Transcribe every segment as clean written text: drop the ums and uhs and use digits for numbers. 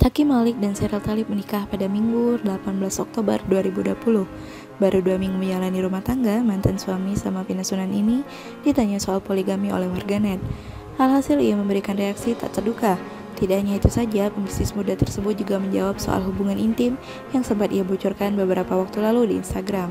Taki Malik dan Sheryl Talib menikah pada Minggu 18 Oktober 2020. Baru 2 minggu menjalani rumah tangga, mantan suami sama pinasunan ini ditanya soal poligami oleh warganet. Alhasil ia memberikan reaksi tak terduga. Tidak hanya itu saja, pembisnis muda tersebut juga menjawab soal hubungan intim yang sempat ia bocorkan beberapa waktu lalu di Instagram.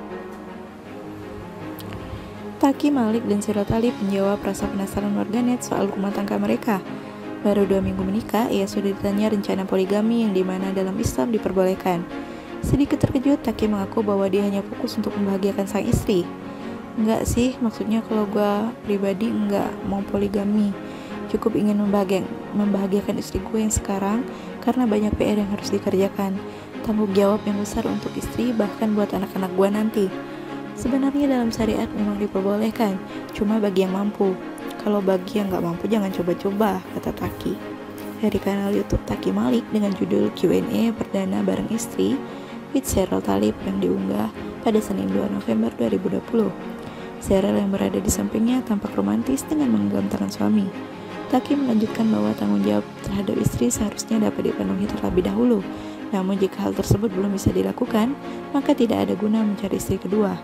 Taki Malik dan Sheryl Talib menjawab rasa penasaran warganet soal rumah tangga mereka. Baru 2 minggu menikah, ia sudah ditanya rencana poligami yang dimana dalam Islam diperbolehkan. Sedikit terkejut, Taki mengaku bahwa dia hanya fokus untuk membahagiakan sang istri. Enggak sih, maksudnya kalau gue pribadi enggak mau poligami. Cukup ingin membahagiakan istri gue yang sekarang karena banyak PR yang harus dikerjakan. Tanggung jawab yang besar untuk istri, bahkan buat anak-anak gue nanti. Sebenarnya dalam syariat memang diperbolehkan, cuma bagi yang mampu. Kalau bagi yang nggak mampu jangan coba-coba, kata Taki. Dari kanal YouTube Taki Malik dengan judul Q&A perdana bareng istri with Sheryl Talib yang diunggah pada Senin 2 November 2020. Sheryl yang berada di sampingnya tampak romantis dengan menggenggam tangan suami. Taki melanjutkan bahwa tanggung jawab terhadap istri seharusnya dapat dipenuhi terlebih dahulu. Namun jika hal tersebut belum bisa dilakukan, maka tidak ada guna mencari istri kedua.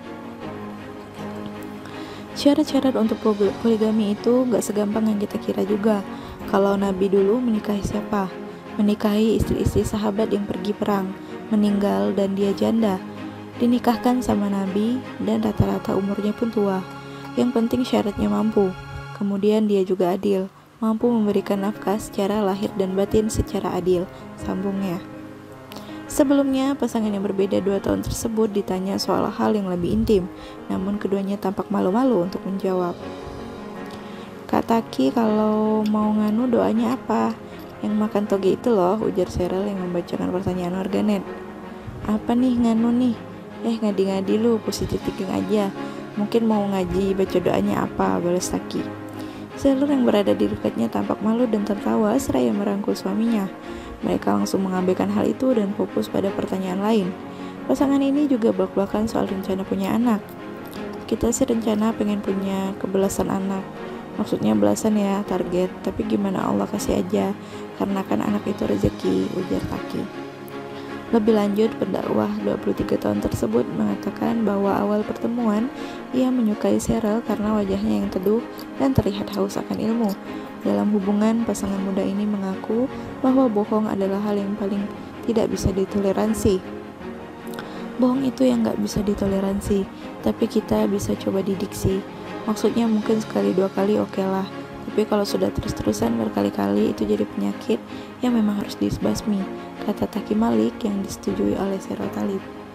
Syarat-syarat untuk poligami itu gak segampang yang kita kira juga. Kalau Nabi dulu menikahi siapa? Menikahi istri-istri sahabat yang pergi perang, meninggal dan dia janda. Dinikahkan sama Nabi dan rata-rata umurnya pun tua. Yang penting syaratnya mampu. Kemudian dia juga adil, mampu memberikan nafkah secara lahir dan batin secara adil, sambungnya. Sebelumnya, pasangan yang berbeda 2 tahun tersebut ditanya soal hal yang lebih intim, namun keduanya tampak malu-malu untuk menjawab. Kak Taki, kalau mau nganu doanya apa? Yang makan toge itu loh, ujar Sheryl yang membacakan pertanyaan warganet. Apa nih nganu nih? Ngadi-ngadi lu, positif thinking aja. Mungkin mau ngaji, baca doanya apa, balas Taki. Sheryl yang berada di dekatnya tampak malu dan tertawa seraya merangkul suaminya. Mereka langsung mengabaikan hal itu dan fokus pada pertanyaan lain. Pasangan ini juga belak-belakan soal rencana punya anak. Kita sih rencana pengen punya kebelasan anak. Maksudnya belasan ya target, tapi gimana Allah kasih aja. Karena kan anak itu rezeki, ujar Taki. Lebih lanjut, pendakwah 23 tahun tersebut mengatakan bahwa awal pertemuan ia menyukai Sheryl karena wajahnya yang teduh dan terlihat haus akan ilmu. Dalam hubungan, pasangan muda ini mengaku bahwa bohong adalah hal yang paling tidak bisa ditoleransi. Bohong itu yang gak bisa ditoleransi, tapi kita bisa coba didiksi. Maksudnya mungkin sekali 2 kali oke lah, tapi kalau sudah terus-terusan berkali-kali itu jadi penyakit yang memang harus disbasmi, kata Taki Malik yang disetujui oleh Sheryl Talib.